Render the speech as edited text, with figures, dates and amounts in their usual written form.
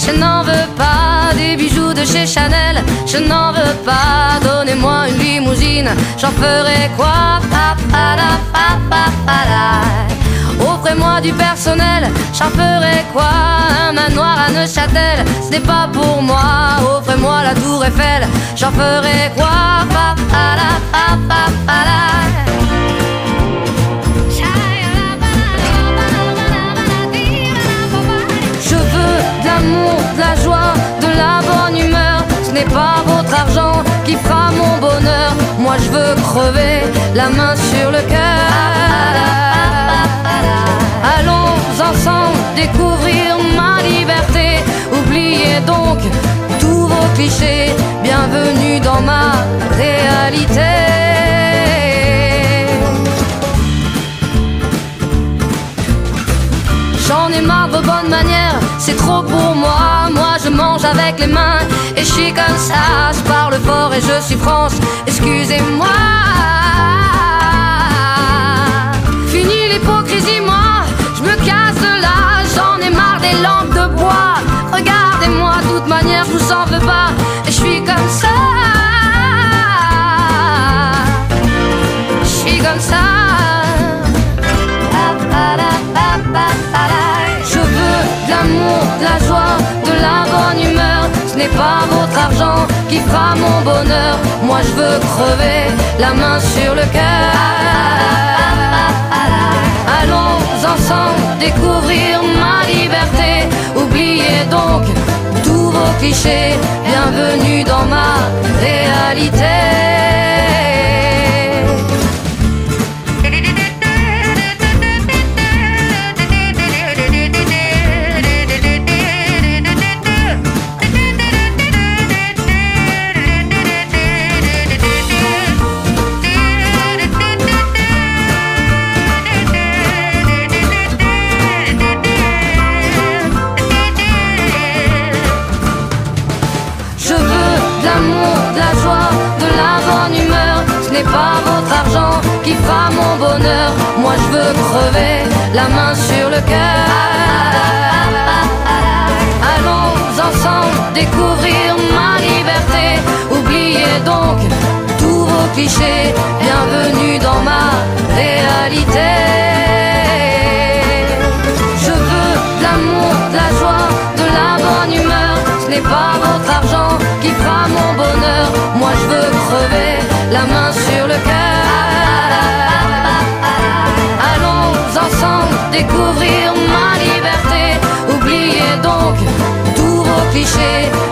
Je n'en veux pas des bijoux de chez Chanel, je n'en veux pas. Donnez-moi une limousine, j'en ferai quoi? Offrez-moi du personnel, j'en ferai quoi? Un manoir à Neuchâtel, ce n'est pas pour moi. Offrez-moi la tour Eiffel, j'en ferai quoi? Je veux de l'amour, de la joie, de la bonne humeur. Ce n'est pas votre argent qui fera mon bonheur. Moi je veux crever la main sur le cœur. Allons ensemble découvrir ma liberté. Oubliez donc tous vos clichés. Bienvenue dans ma réalité. J'en ai marre de vos bonnes manières, c'est trop pour moi. Moi je mange avec les mains et je suis comme ça. Je parle fort et je suis France, excusez-moi. Fini l'hypocrisie, moi je me casse de là. J'en ai marre des lampes de bois. Regardez-moi, de toute manière je vous en veux pas. Et je suis comme ça. Je suis comme ça. Je veux de l'amour, de la joie, de la bonne humeur. Ce n'est pas votre argent qui fera mon bonheur. Moi je veux crever la main sur le cœur. Allons ensemble découvrir ma liberté. Oubliez donc tous vos clichés. Bienvenue dans ma réalité. Ce n'est pas votre argent qui fera mon bonheur. Moi je veux crever la main sur le cœur. Allons ensemble découvrir ma liberté. Oubliez donc tous vos clichés. Bienvenue dans ma réalité. Je veux de l'amour, de la joie, de la bonne humeur. Ce n'est pas votre argent qui fera mon bonheur. Moi je veux crever la main sur le cœur. Allons ensemble découvrir ma liberté. Oubliez donc tous vos clichés.